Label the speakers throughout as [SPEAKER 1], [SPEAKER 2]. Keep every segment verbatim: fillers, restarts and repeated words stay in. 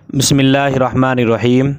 [SPEAKER 1] بسم اللہ الرحمن الرحیم۔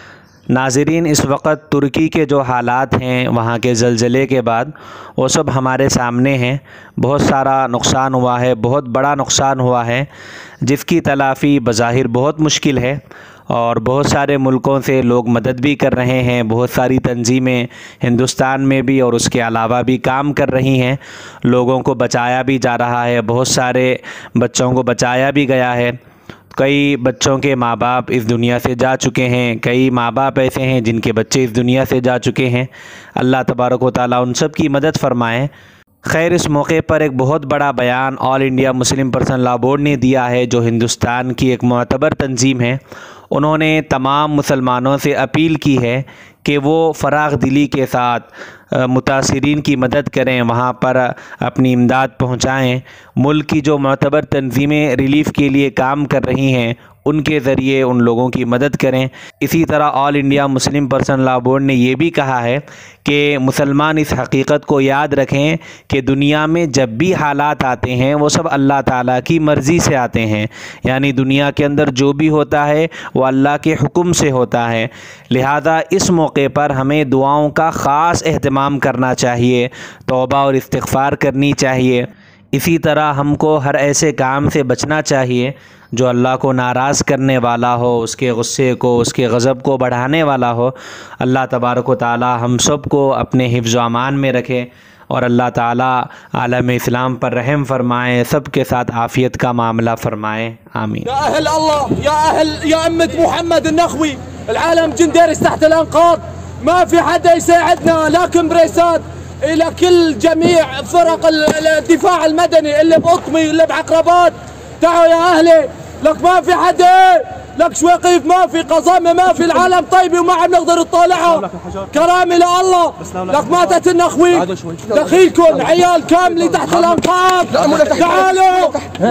[SPEAKER 1] ناظرین، اس وقت ترکی کے جو حالات ہیں وہاں کے زلزلے کے بعد وہ سب ہمارے سامنے ہیں۔ بہت سارا نقصان ہوا ہے، بہت بڑا نقصان ہوا ہے، جس کی تلافی بظاہر بہت مشکل ہے، اور بہت سارے ملکوں سے لوگ مدد بھی کر رہے ہیں۔ بہت ساری تنظیمیں ہندوستان میں بھی اور اس کے علاوہ بھی کام کر رہی ہیں، لوگوں کو بچایا بھی جا رہا ہے، بہت سارے بچوں کو بچایا بھی گیا ہے۔ کئی بچوں کے ماں باپ اس دنیا سے جا چکے ہیں، کئی ماں باپ ایسے ہیں جن کے بچے اس دنیا سے جا چکے ہیں۔ اللہ تبارک و تعالیٰ ان سب کی مدد فرمائے۔ خیر، اس موقع پر ایک بہت بڑا بیان all India Muslim personal law board نے دیا ہے، جو ہندوستان کی ایک معتبر تنظیم ہے۔ انہوں نے تمام مسلمانوں سے اپیل کی ہے کہ وہ فراخ دلی کے ساتھ متاثرین کی مدد کریں، وہاں پر اپنی امداد پہنچائیں۔ ملک کی جو معتبر تنظیمیں ریلیف کے لیے کام کر رہی ہیں ان کے ذریعے ان لوگوں کی مدد کریں۔ اسی طرح all India Muslim personal law board نے یہ بھی کہا ہے کہ مسلمان اس حقیقت کو یاد رکھیں کہ دنیا میں جب بھی حالات آتے ہیں وہ سب اللہ تعالیٰ کی مرضی سے آتے ہیں، یعنی دنیا کے اندر جو بھی ہوتا ہے وہ اللہ کے حکم سے ہوتا ہے۔ لہذا اس موقع پر ہمیں دعاؤں کا خاص اہتمام کرنا چاہیے، توبہ اور استغفار کرنی چاہیے۔ اسی طرح ہم کو ہر ایسے کام سے بچنا چاہیے جو اللہ کو ناراض کرنے والا ہو، اس کے غصے کو، اس کے غضب کو بڑھانے والا ہو۔ اللہ تبارک و تعالی ہم سب کو اپنے حفظ و امان میں رکھے، اور اللہ تعالی عالم اسلام پر رحم فرمائے، سب کے ساتھ عافیت کا معاملہ فرمائے، آمین۔
[SPEAKER 2] یا اہل اللہ، یا اہل یا امت محمد النخوی، العالم جنديرس تحت الانقاض، ما في حدا يساعدنا، لكن بريسات الى كل جميع فرق الدفاع المدني اللي بقطمي اللي بعقربات، تعالوا يا اهلي، لك ما في حدا، لك شويقيف ما في، قزامة ما في، العالم طيبة وما عم نقدر نطالعها، كرامة لله، لك ماتت النخوي، دخيلكم عيال كاملة تحت الانقاض، تعالوا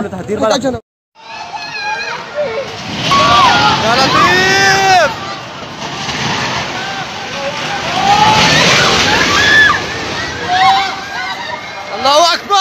[SPEAKER 3] يا لطيف. الله أكبر.